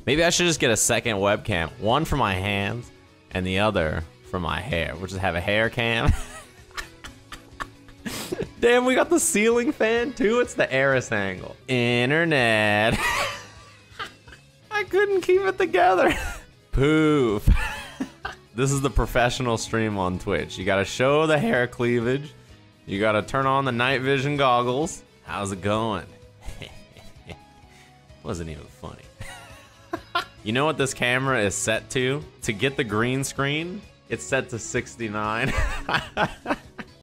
Maybe I should just get a second webcam. One for my hands and the other for my hair. We'll just have a hair cam. Damn, we got the ceiling fan too. It's the Aris angle. Internet. I couldn't keep it together. Poof. This is the professional stream on Twitch. You gotta show the hair cleavage. You gotta turn on the night vision goggles. How's it going? Wasn't even funny. You know what this camera is set to? To get the green screen, it's set to 69.